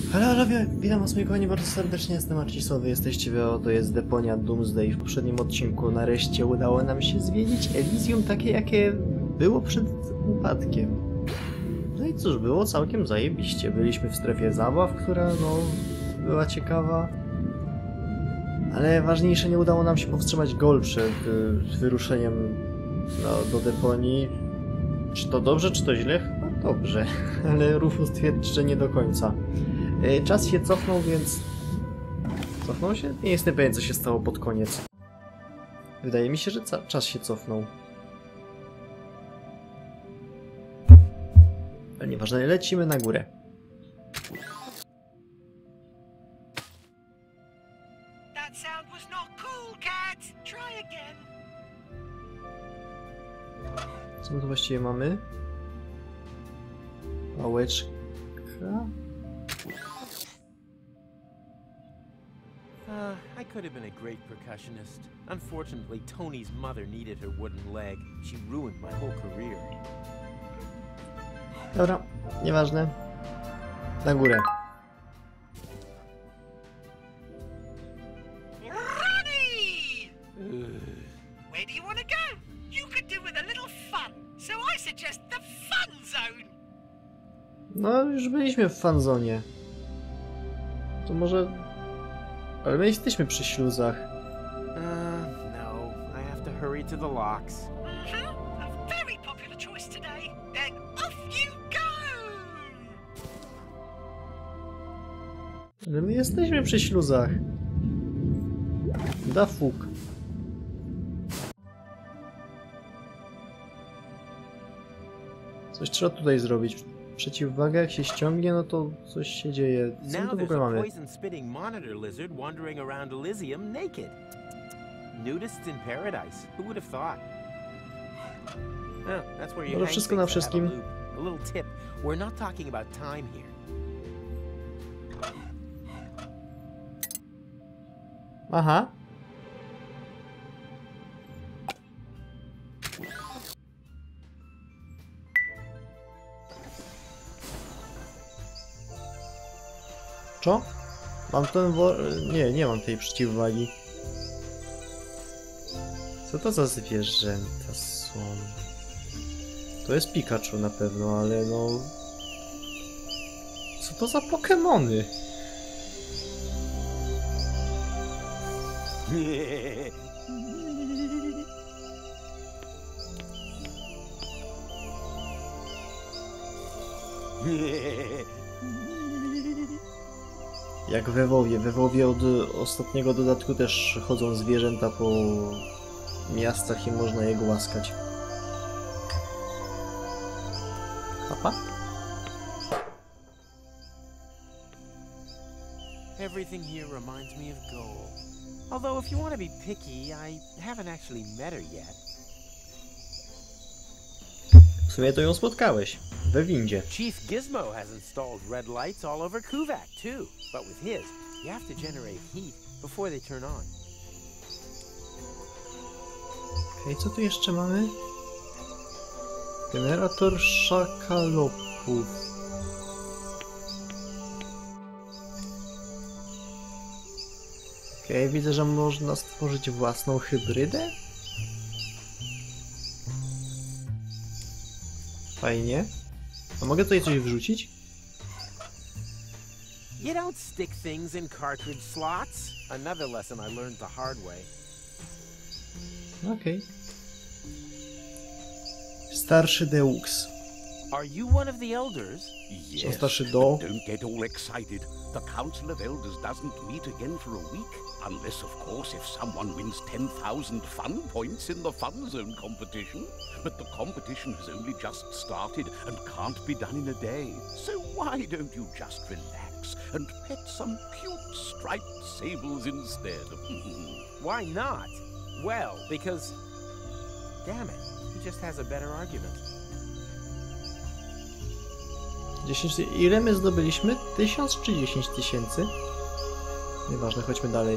Halo, witam was moi kochani bardzo serdecznie, jestem Marcisowy, jesteście to jest Deponia Doomsday. W poprzednim odcinku nareszcie udało nam się zwiedzić Elysium takie jakie było przed upadkiem. No i cóż, było całkiem zajebiście. Byliśmy w strefie zabaw, która była ciekawa. Ale ważniejsze, nie udało nam się powstrzymać Gol przed wyruszeniem do Deponii. Czy to dobrze, czy to źle? Chyba dobrze, ale Rufus twierdzi, że nie do końca. Czas się cofnął, więc... Cofnął się? Nie jestem pewien, co się stało pod koniec. Wydaje mi się, że czas się cofnął. Ale nieważne, lecimy na górę. Co my tu właściwie mamy? Pałeczka? I could have been a great percussionist. Unfortunately, Tony's mother needed her wooden leg. She ruined my whole career. Dobra, nieważne. Na górę. Ronnie! Where do you want to go? You could do with a little fun, so I suggest the fun zone. No, już byliśmy w fanzonie. To może... Ale my jesteśmy przy śluzach. No. I have to hurry to the locks. A very popular choice today. Then off you go! Ale my jesteśmy przy śluzach. Da fuk. Coś trzeba tutaj zrobić. Przeciwwaga, jak się ściągnie, no to coś się dzieje. Co my tu w ogóle mamy? Poison-spitting monitor lizard wandering around Elysium naked. Nudists in paradise. Who would have thought? That's where you hang wszystko na things that have wszystkim. a little tip. We're not talking about time here. Aha. Co? Mam ten nie mam tej przeciwwagi. Co to za zwierzęta są? To jest Pikachu na pewno, ale no... Co to za Pokemony? Jak we WoWie. We WoWie od ostatniego dodatku też chodzą zwierzęta po miastach i można je głaskać. Papa? Everything here reminds me of Goal. Although if you want to be picky, I haven't actually met her yet. W sumie to ją spotkałeś. We windzie. Chief Gizmo has installed red lights all over Kuvak too. But with his, you have to generate heat before they turn on. Okej, co tu jeszcze mamy? Generator szakalopów. Okej, widzę, że można stworzyć własną hybrydę. Fajnie. A mogę tutaj coś wrzucić? You don't stick things in cartridge slots. Another lesson I learned the hard way. Okej. Starszy Deux. Are you one of the elders? Co starszy Do? Don't get all excited. The Council of Elders doesn't meet again for a week. Unless, of course, if someone wins 10,000 fun points in the Fun Zone competition. But the competition has only just started and can't be done in a day. So why don't you just relax and pet some cute striped sables instead? Why not? Well, because... Damn it, he just has a better argument. 10 000. Ile my zdobyliśmy? 1000 czy 10 000? Nieważne, chodźmy dalej.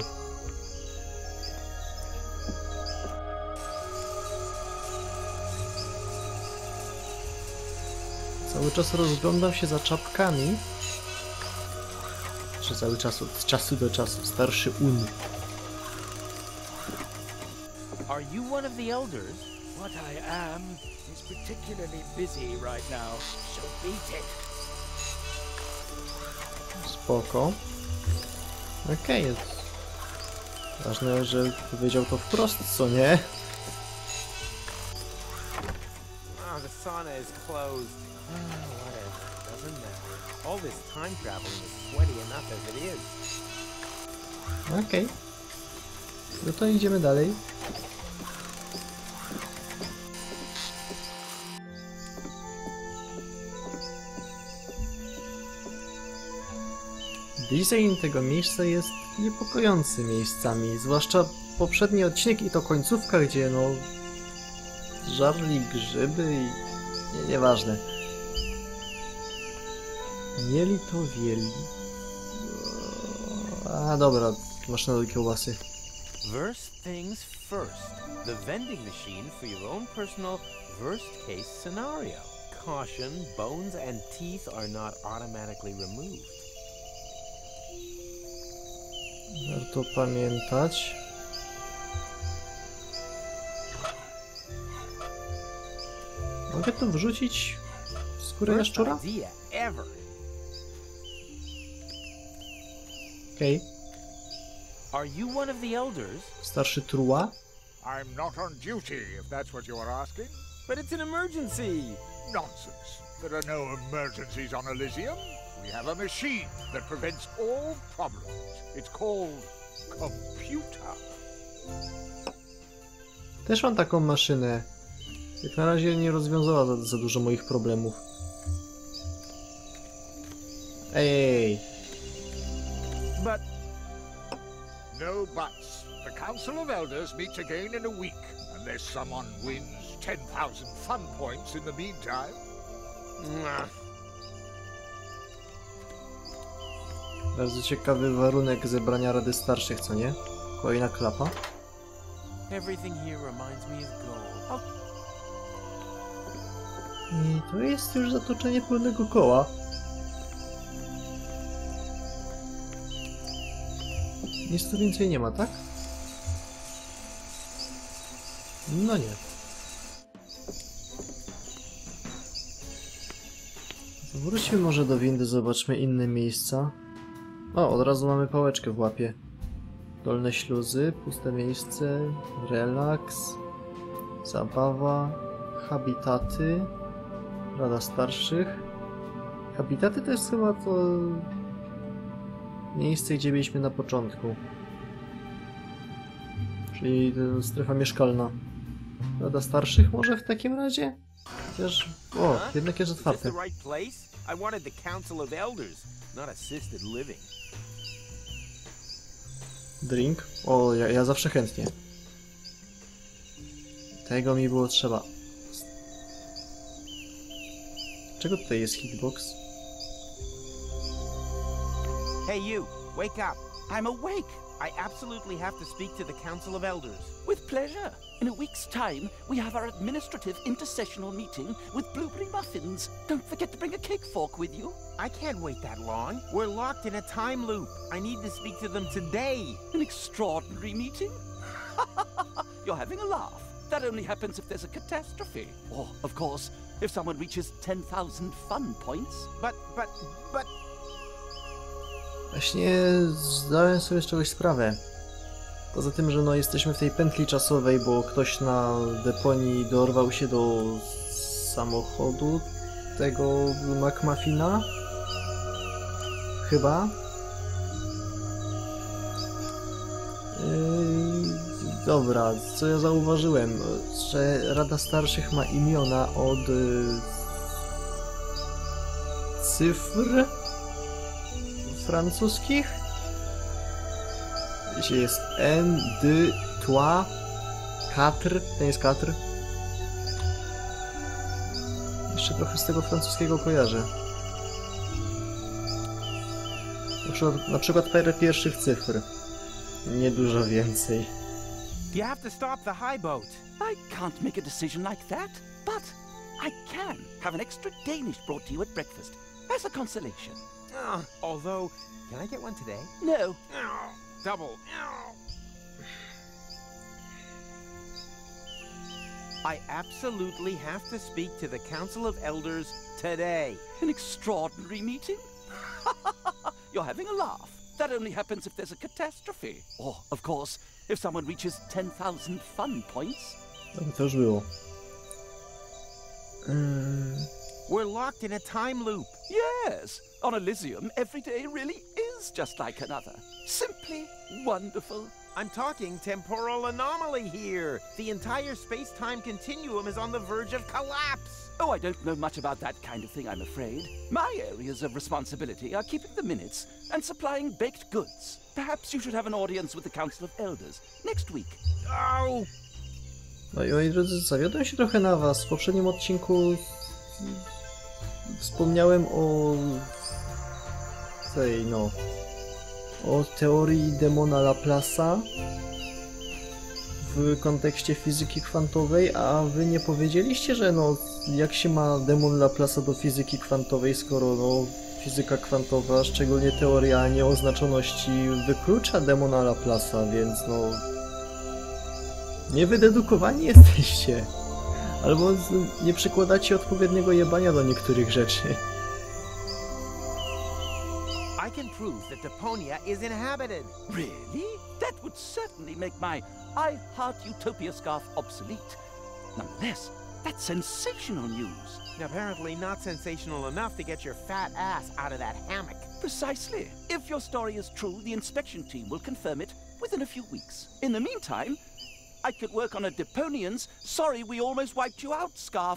Cały czas rozglądam się za czapkami. starszy cały czas, od czasu do czasu. Starszy Un. Are you one of the elders? What I am is particularly busy right now, so beat it. Spoko. Okej, jest. Ważne, że powiedział to wprost, co nie? Oh, the sauna is closed. Whatever, doesn't matter. All this time traveling is sweaty enough as it is. Okej. No to idziemy dalej. Design tego miejsca jest niepokojący miejscami, zwłaszcza poprzedni odcinek i to końcówka, gdzie no żarli grzyby i nieważne. Mieli to wieli. A dobra, maszyna do kiełbasy. First things first. The vending machine for your own personal worst case scenario. Caution, bones and teeth are not automatically removed. Warto pamiętać. Mogę tu wrzucić skórę Worst jaszczura? idea ever. Okej. Are you one of the elders? Starszy truła? I'm not on duty, if that's what you are asking. But it's an emergency. Nonsense. There are no emergencies on Elysium. We have a machine that prevents all problems. It's called computer. Też mam taką maszynę. Jak na razie nie rozwiązała za dużo moich problemów. Ej. But No buts. The Council of Elders meets again in a week, unless someone wins 10,000 fun points in the meantime. Bardzo ciekawy warunek zebrania Rady Starszych, co nie? Kolejna klapa. everything here reminds me of gold. I to jest już zatoczenie pełnego koła. Nic tu więcej nie ma, tak? No nie. Wróćmy może do windy, zobaczmy inne miejsca. O, od razu mamy pałeczkę w łapie. Dolne śluzy, puste miejsce, relaks, zabawa, habitaty, Rada Starszych. Habitaty to jest chyba to miejsce, gdzie byliśmy na początku. Czyli strefa mieszkalna. Rada Starszych może w takim razie? Chociaż... O, jednak jest Is this the otwarte. right place? I wanted the Council of Elders, not assisted living. Drink? O, ja zawsze chętnie. Tego mi było trzeba. Czego tutaj jest hitbox? Hey you, wake up. I'm awake. I absolutely have to speak to the Council of Elders. With pleasure. In a week's time, we have our administrative intersessional meeting with blueberry muffins. Don't forget to bring a cake fork with you. I can't wait that long. We're locked in a time loop. I need to speak to them today. An extraordinary meeting? You're having a laugh. That only happens if there's a catastrophe. Or, of course, if someone reaches 10,000 fun points. But... Właśnie zdałem sobie z czegoś sprawę. Poza tym, że no jesteśmy w tej pętli czasowej, bo ktoś na deponii dorwał się do samochodu tego McMuffina. Chyba. Dobra, co ja zauważyłem, że Rada Starszych ma imiona od cyfr francuskich. Jeśli jest N, D, Trois, Quatre, to jest Quatre. Jeszcze trochę z tego francuskiego kojarzę. Na przykład parę pierwszych cyfr. Nie dużo więcej. You have to stop the high boat. I can't make a decision like that, but I can have an extra Danish brought to you at breakfast as a consolation. Although, can I get one today? No. Double. I absolutely have to speak to the Council of Elders today. An extraordinary meeting? You're having a laugh. That only happens if there's a catastrophe. Or, of course, if someone reaches 10,000 fun points. To już było. We're locked in a time loop. Yes, on Elysium, every day really is just like another. Simply wonderful. I'm talking temporal anomaly here. The entire space-time continuum is on the verge of collapse. Oh, I don't know much about that kind of thing, I'm afraid. My areas of responsibility are keeping the minutes and supplying baked goods. Perhaps you should have an audience with the Council of Elders next week. Oh! No i moi drodzy, zawiodłem się trochę na was. W poprzednim odcinku wspomniałem o o teorii demona Laplace'a w kontekście fizyki kwantowej, a wy nie powiedzieliście, że jak się ma demon Laplace'a do fizyki kwantowej, skoro fizyka kwantowa, szczególnie teoria nieoznaczoności, wyklucza demona Laplace'a, więc niewydedukowani jesteście. Albo nie przykładacie odpowiedniego jebania do niektórych rzeczy. I can prove that Deponia is inhabited. Really? That would certainly make my I Heart Utopia scarf obsolete. Nonetheless, that's sensational news. Apparently not sensational enough to get your fat ass out of that hammock. Precisely. If your story is true, the inspection team will confirm it within a few weeks. In the meantime, I could work on a Deponian's sorry we almost wiped you out scarf.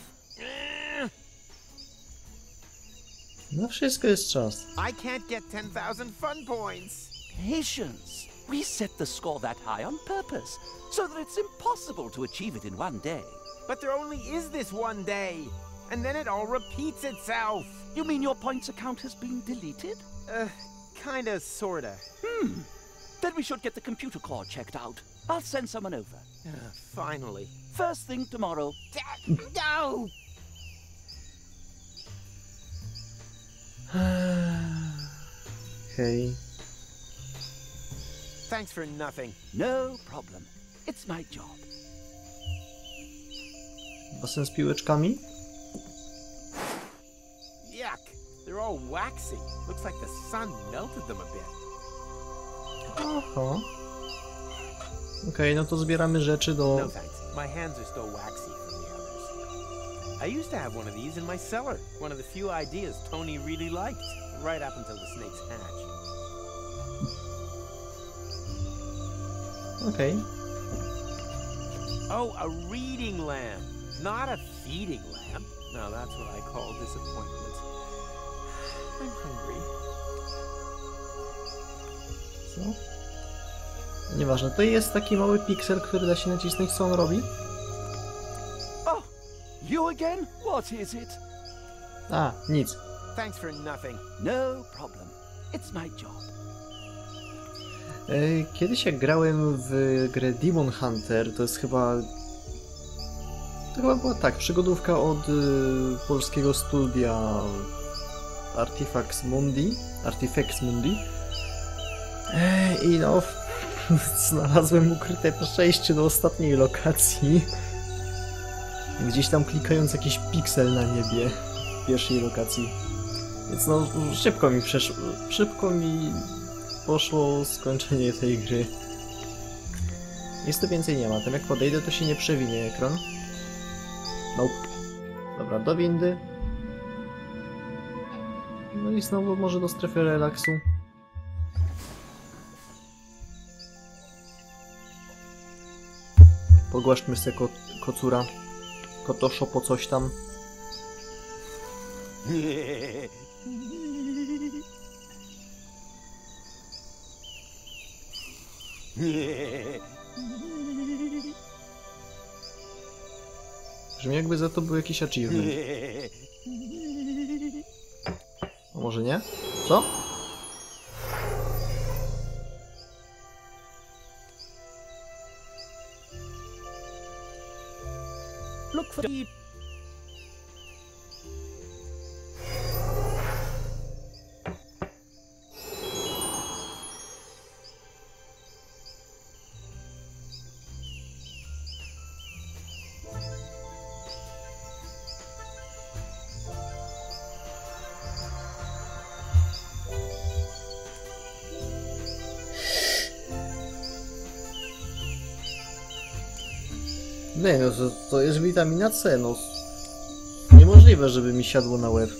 Na wszystko jest czas. I can't get 10,000 fun points. Patience. We set the score that high on purpose, so that it's impossible to achieve it in one day. But there only is this one day, and then it all repeats itself. You mean your points account has been deleted? Kinda, sorta. Then we should get the computer core checked out. I'll send someone over. Finally. First thing tomorrow. No! Hej. Thanks for nothing. No problem. It's my job. Basen z piłeczkami? Yuck. They're all waxy. Looks like the sun melted them a bit. Aha. Okej, no to zbieramy rzeczy do... No thanks. My hands are still waxy from the others. I used to have one of these in my cellar. One of the few ideas Tony really liked. Right up until the snakes hatched. Okej. Oh, a reading lamp. Not a feeding lamp. Now that's what I call disappointment. I'm hungry. Co? Nieważne, to jest taki mały piksel, który da się nacisnąć, co on robi? Oh, you again? What is it? A, nic. Thanks for nothing. No problem. It's my job. Kiedyś jak grałem w grę Demon Hunter, to jest chyba... To chyba była tak, przygodówka od polskiego studia Artifex Mundi. I znalazłem ukryte przejście do ostatniej lokacji. Gdzieś tam klikając jakiś piksel na niebie w pierwszej lokacji. Więc szybko mi poszło skończenie tej gry. Nic tu więcej nie ma. Tam jak podejdę, to się nie przewinie ekran. Nope. Dobra, do windy. No i znowu może do strefy relaksu. Pogłaszczmy se kocura. Kotoszo po coś tam. Brzmi jakby za to był jakiś achievement. A może nie? Co? Look for the... Nie no, to jest witamina C, no. Niemożliwe, żeby mi siadło na łeb.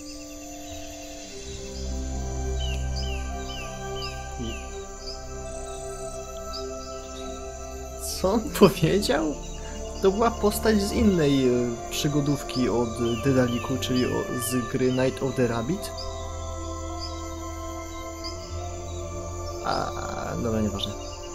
Co on powiedział? To była postać z innej przygodówki od Dedaliku, czyli z gry Night of the Rabbit. Dobra, nieważne.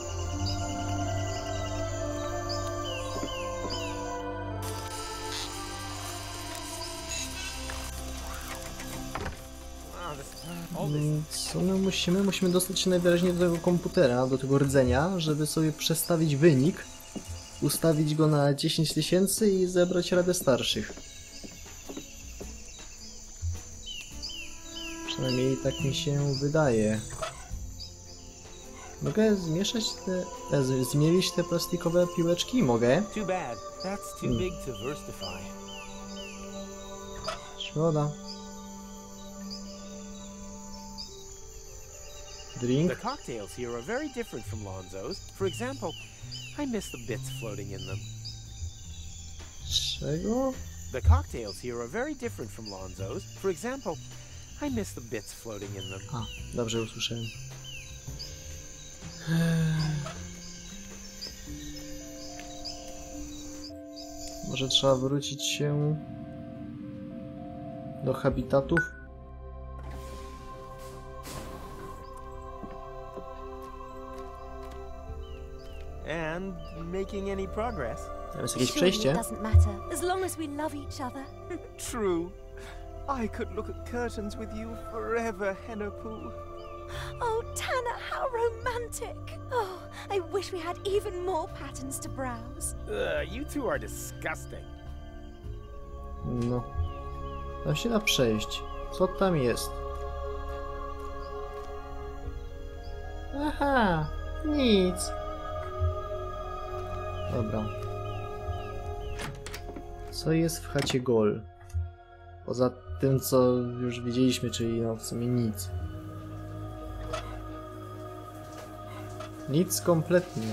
Co my musimy? Musimy dostać się najwyraźniej do tego komputera, do tego rdzenia, żeby sobie przestawić wynik, ustawić go na 10 000 i zebrać radę starszych. Przynajmniej tak mi się wydaje. Mogę zmieszać zmielić te plastikowe piłeczki? Mogę. Too bad. That's too big to versify. Szkoda. Drink. The cocktails here are very different from Lonzo's. For example, I miss the bits floating in them. Czego? The cocktails here are very different from Lonzo's. For example, I miss the bits floating in them. A, dobrze usłyszałem. Może trzeba wrócić się do habitatów? And making any progress? Tam jest jakieś Surely it przejście? doesn't matter, as long as we love each other. True. I could look at curtains with you forever, Henna-poo. Oh, Tanner, how romantic! Oh, I wish we had even more patterns to browse. You two are disgusting. No. Tam się da przejść. Co tam jest? Aha, nic. Dobra. Co jest w chacie Gol? Poza tym, co już widzieliśmy, czyli no w sumie nic. Nic kompletnie.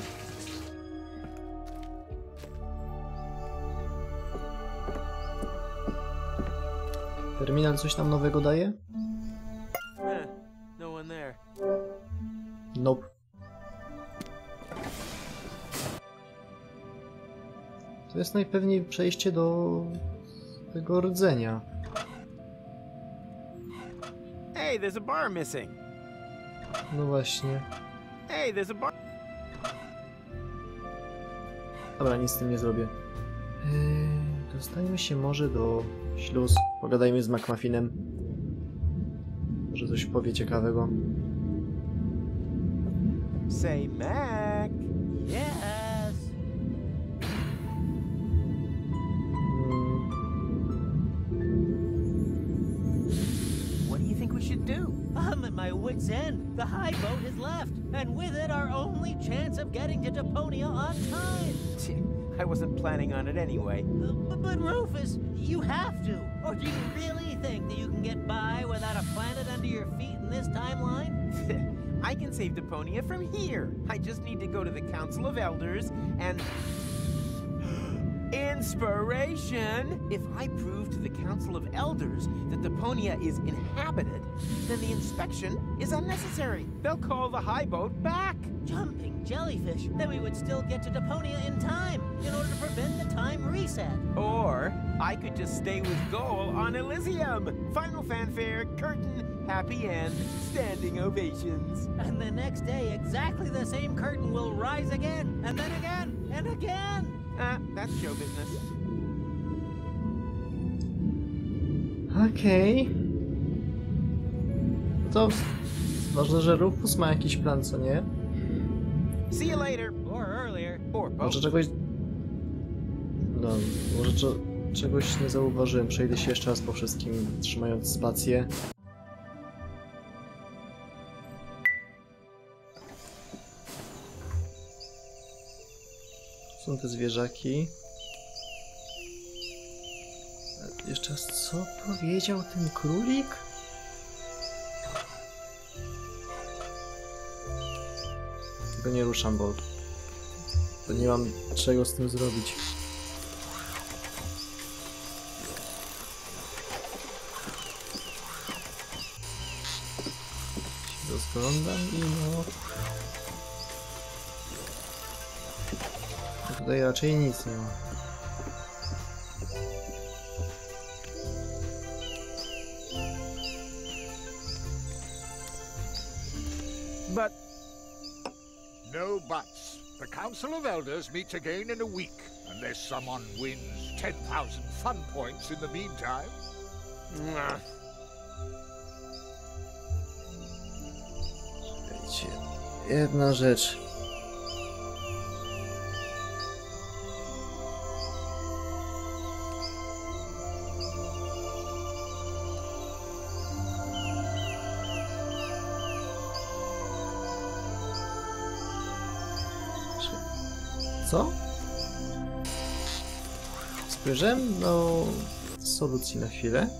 Terminal coś nam nowego daje? No one there. Nope. To jest najpewniej przejście do tego rdzenia. Hey, there's a bar missing. No właśnie. Hey, there's a bar. Dobra, nic z tym nie zrobię. Dostajmy się może do śluz. Pogadajmy z McMuffinem. Może coś powie ciekawego. Say, Mac. Yes. What do you think we should do? I'm at my wit's end. The high boat has left, and with it our only chance of getting to Deponia on time. I wasn't planning on it anyway. But Rufus, you have to. Or do you really think that you can get by without a planet under your feet in this timeline? I can save Deponia from here. I just need to go to the Council of Elders and... Inspiration! If I prove to the Council of Elders that Deponia is inhabited, then the inspection is unnecessary. They'll call the high boat back. Jumping jellyfish. Then we would still get to Deponia in time, in order to prevent the time reset. Or I could just stay with Goal on Elysium. Final fanfare, curtain, happy end, standing ovations. And the next day, exactly the same curtain will rise again, and then again, and again. That's show business. Okej. To ważne, że Rufus ma jakiś plan, co nie? See you later. Or earlier. Or both. Może czegoś... No, może czegoś nie zauważyłem. Przejdę się jeszcze raz po wszystkim, trzymając spację. Są te zwierzaki. Jeszcze raz, co powiedział ten królik? Tego nie ruszam, bo nie mam czego z tym zrobić. Rozglądam i no... Tutaj raczej nic nie ma. But No buts. The Council of Elders meets again in a week, unless someone wins 10,000 fun points in the meantime. Nah. Wiecie, jedna rzecz. Co? Spojrzałem do solucji na chwilę.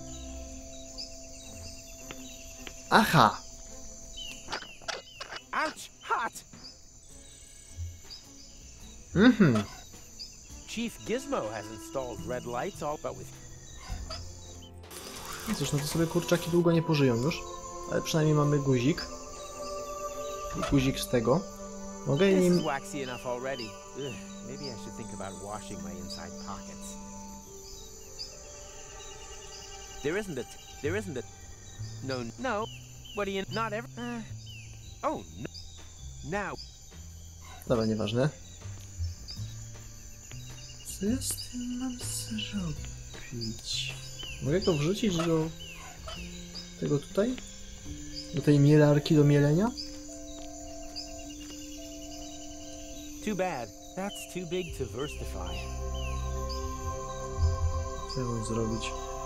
Aha! Ouch! Hot! Chief Gizmo has installed red lights all but with... Cóż, no to sobie kurczaki długo nie pożyją już. Ale przynajmniej mamy guzik. Guzik z tego. Mogę This is nim... waxy enough already. Ugh, maybe I should think about washing my inside pockets. There isn't a... No. What do you... Not ever... Oh, no. Now... Dobra, nieważne. Co ja z tym mam zrobić? Mogę go wrzucić do... tego tutaj? Do tej mielarki do mielenia? Too bad. That's too big to versify. Co ja mam zrobić?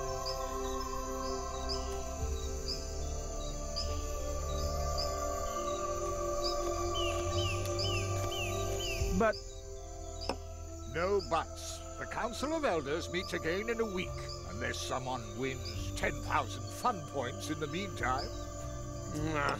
But... No buts. The Council of Elders meets again in a week, unless someone wins 10,000 fun points in the meantime. Nah.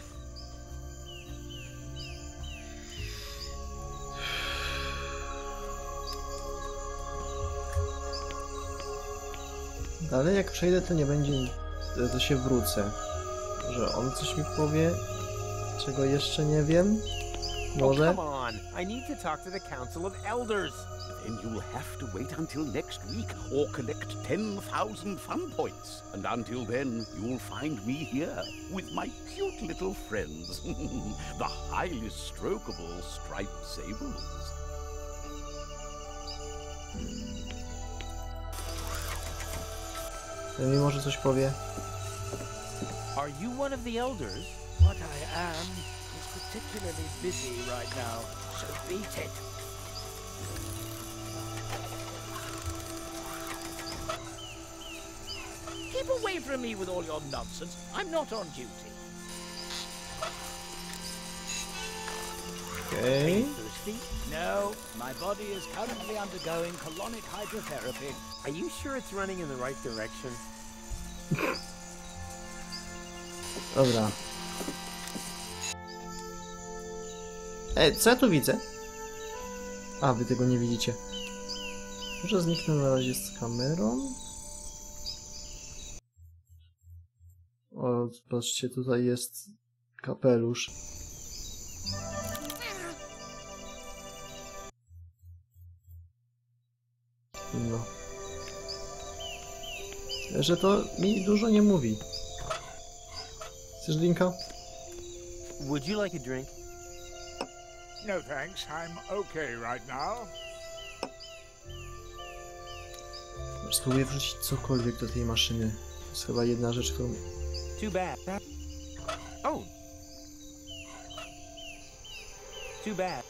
Dalej jak przejdę, to nie będzie... to się wrócę. Że on coś mi powie, czego jeszcze nie wiem. Może? Oh, come on. I need to talk to the Council of Elders. Then you'll have to wait until next week or collect 10,000 fun points. And until then, you'll find me here with my cute little friends, the highly strokable striped sables. To mi może coś powie. Are you one of the Elders? What I am is particularly busy right now, so beat it. Keep away from me with all your nonsense. I'm not on duty. Okej. Thirsty? No, my body is currently undergoing colonic hydrotherapy. Are you sure it's running in the right direction? Dobra. Co ja tu widzę? A, wy tego nie widzicie. Może zniknę na razie z kamerą. O, patrzcie, tutaj jest kapelusz. No. Że to mi dużo nie mówi. Chcesz drinka? Would you like a drink? No thanks, I'm okay right now. Spróbuję wrzucić cokolwiek do tej maszyny. To jest chyba jedna rzecz, którą... Too bad. Oh. Too bad.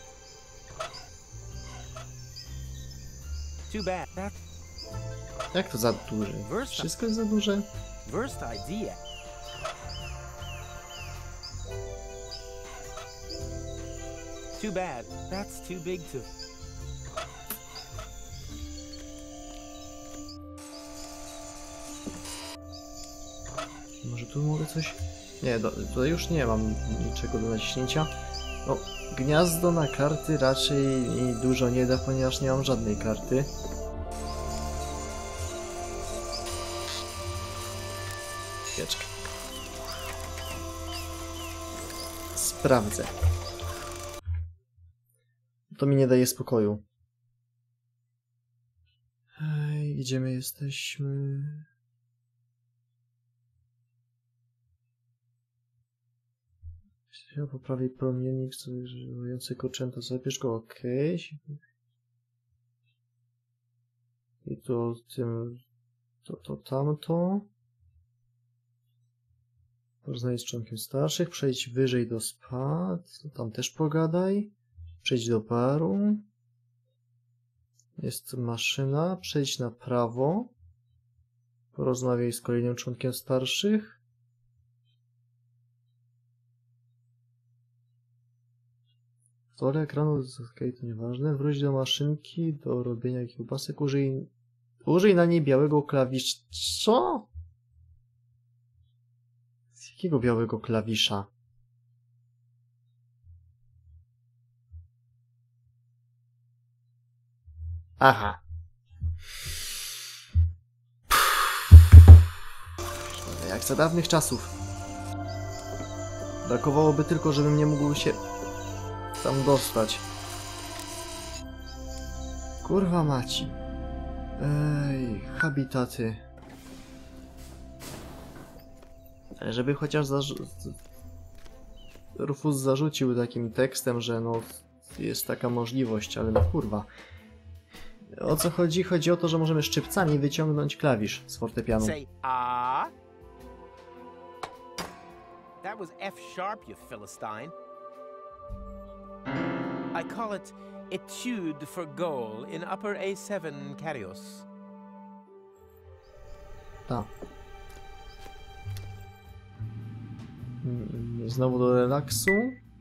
Too bad. Jak to za duże? Wszystko jest za duże? Worst idea. Too bad. That's too big to... Może tu mogę coś... Nie, to już nie mam niczego do naciśnięcia. No, gniazdo na karty raczej mi dużo nie da, ponieważ nie mam żadnej karty. Świeczka. sprawdzę. To mi nie daje spokoju. Hej, gdzie my jesteśmy? Po prawej promiennik zużywający kurczęta. Zabierz go, okej. I to tym... tamto. Porozmawiaj z członkiem starszych. Przejdź wyżej do spad. Tam też pogadaj. Przejdź do baru. Jest maszyna. Przejdź na prawo. Porozmawiaj z kolejnym członkiem starszych. Pole ekranu, okej, to nieważne. Wróć do maszynki, do robienia kiełbasek. Użyj na niej białego klawisza. Co? Z jakiego białego klawisza? Aha. Jak za dawnych czasów. Brakowałoby tylko, żebym nie mógł się tam dostać. Kurwa maci. Ej, habitaty. Ale żeby chociaż Rufus zarzucił takim tekstem, że no jest taka możliwość, ale no kurwa. O co chodzi? Chodzi o to, że możemy szczypcami wyciągnąć klawisz z fortepianu. Say ah. That was F sharp, you Philistine. I call it Etude for Goal in upper A7 Carios. Tak. Znowu do relaksu.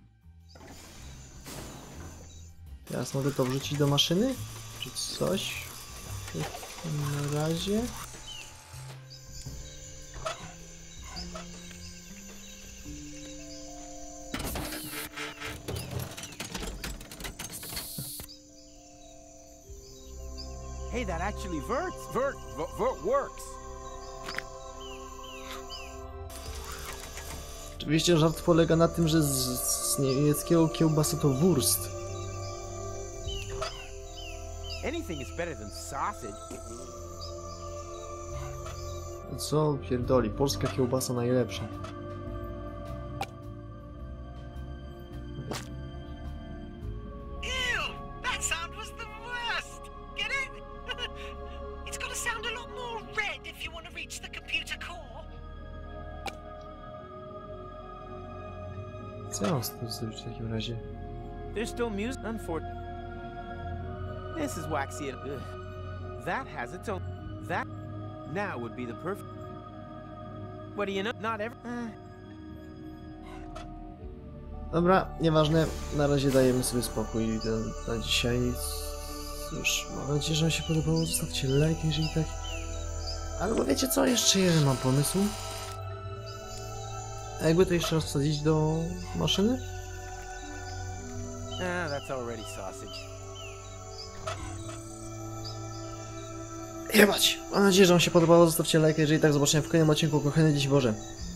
Teraz mogę to wrzucić do maszyny? Czy coś? Na razie. Hey, that actually works. Oczywiście żart polega na tym, że z niemieckiego kiełbasa to Wurst. Anything is better than sausage. Co pierdoli, polska kiełbasa najlepsza. Ew! That sound was the worst! Get it? It's got to sound a lot more red if you want to reach the computer core. Co ja mam z tym zrobić w takim razie? There's still music. Unfortunately, this is waxy. That has its own. That now would be the perfect. What do you know? Not every. Dobra, nieważne, na razie dajemy sobie spokój na dzisiaj. Cóż, mam nadzieję, że wam się podobało. Zostawcie like, jeżeli tak. Albo wiecie co, jeszcze jeden mam pomysł. A jakby to jeszcze raz wsadzić do maszyny? That's already sausage. Jebać! Mam nadzieję, że wam się podobało. Zostawcie like, jeżeli tak. Zobaczenia w kolejnym odcinku. Kochane dzieci Boże.